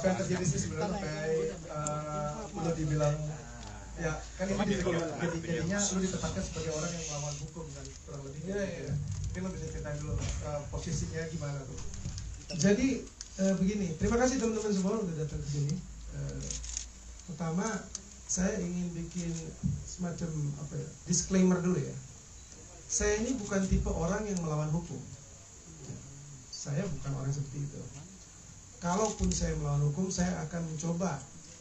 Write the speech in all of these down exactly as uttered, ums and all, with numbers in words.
apa yang terjadi sih sebenarnya sampai uh, udah dibilang ya kan ini jadi jadinya lu ditempatkan sebagai orang yang melawan hukum kan kurang lebih. Iya iya. Mungkin lu bisa ceritain dulu uh, posisinya gimana tuh. Jadi uh, begini, terima kasih teman-teman semua udah datang ke sini. Uh, pertama saya ingin bikin semacam apa ya, disclaimer dulu ya. Saya ini bukan tipe orang yang melawan hukum. Saya bukan orang seperti itu. Kalaupun saya melawan hukum, saya akan mencoba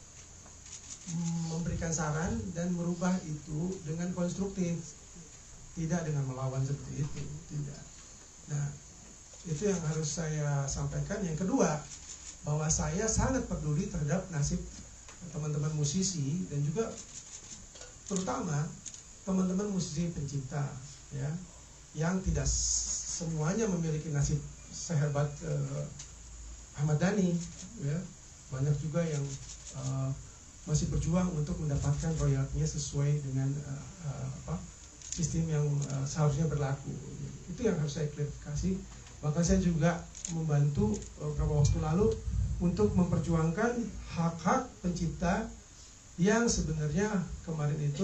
memberikan saran dan merubah itu dengan konstruktif, tidak dengan melawan seperti itu, tidak. Nah, itu yang harus saya sampaikan. Yang kedua, bahwa saya sangat peduli terhadap nasib teman-teman musisi dan juga terutama teman-teman musisi pencipta, ya, yang tidak semuanya memiliki nasib sehebat uh, Ahmad Dhani, ya. Banyak juga yang uh, masih berjuang untuk mendapatkan royaltinya sesuai dengan uh, uh, apa, sistem yang uh, seharusnya berlaku. Itu yang harus saya klarifikasi. Bahkan saya juga membantu uh, beberapa waktu lalu untuk memperjuangkan hak-hak pencipta yang sebenarnya kemarin itu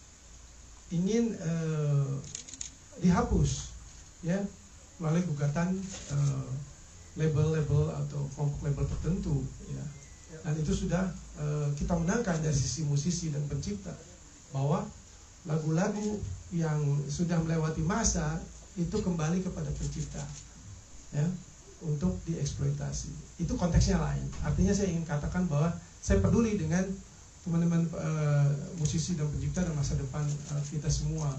ingin uh, dihapus, ya, melalui gugatan uh, label-label atau kelompok label tertentu, ya. Dan itu sudah uh, kita menangkan dari sisi musisi dan pencipta, bahwa lagu-lagu yang sudah melewati masa itu kembali kepada pencipta, ya, untuk dieksploitasi. Itu konteksnya lain. Artinya saya ingin katakan bahwa saya peduli dengan teman-teman uh, musisi dan pencipta dan masa depan uh, kita semua.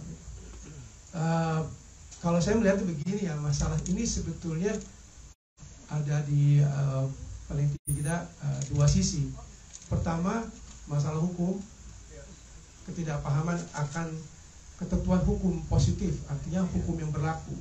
Uh, kalau saya melihat begini ya, masalah ini sebetulnya ada di uh, paling tidak uh, dua sisi. Pertama, masalah hukum, ketidakpahaman akan ketentuan hukum positif, artinya hukum yang berlaku.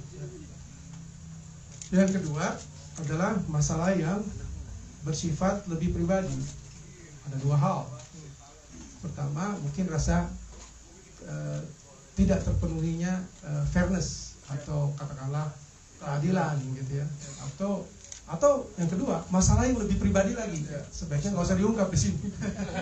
Yang kedua adalah masalah yang bersifat lebih pribadi. Ada dua hal. Pertama, mungkin rasa uh, tidak terpenuhinya uh, fairness atau katakanlah keadilan gitu ya, atau atau yang kedua masalah yang lebih pribadi lagi, sebaiknya nggak usah diungkap di sini.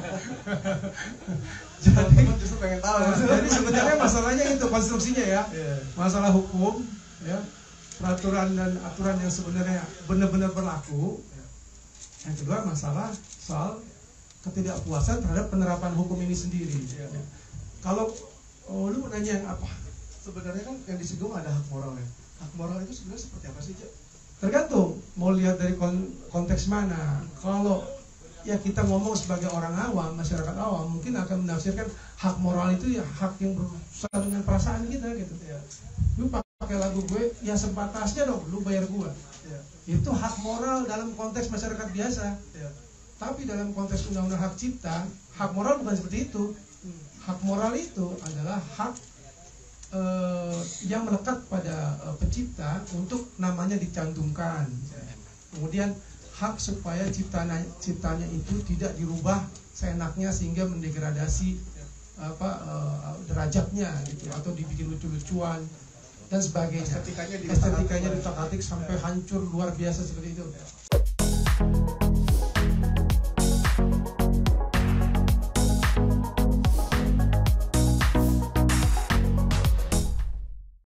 Jadi justru pengen tahu. Jadi sebenarnya masalahnya itu konstruksinya ya, masalah hukum, ya, peraturan dan aturan yang sebenarnya benar-benar berlaku. Yang kedua masalah soal ketidakpuasan terhadap penerapan hukum ini sendiri. Ya. Kalau oh, lu nanya yang apa? Sebenarnya kan yang disinggung ada hak moral ya. Hak moral itu sebenarnya seperti apa sih, Cak? Tergantung mau lihat dari konteks mana. Kalau ya kita ngomong sebagai orang awam, masyarakat awam, mungkin akan menafsirkan hak moral itu ya hak yang berurusan dengan perasaan kita gitu ya. Lu pakai lagu gue, ya sempatasnya dong, lu bayar gue. Ya. Itu hak moral dalam konteks masyarakat biasa. Ya. Tapi dalam konteks undang-undang hak cipta, hak moral bukan seperti itu. Hak moral itu adalah hak Uh, yang melekat pada uh, pencipta untuk namanya dicantumkan. Kemudian hak supaya ciptanya, ciptanya itu tidak dirubah seenaknya sehingga mendegradasi apa uh, derajatnya gitu, atau dibikin lucu-lucuan dan sebagainya. Estetikanya Estetikanya ditak-atik sampai hancur luar biasa seperti itu.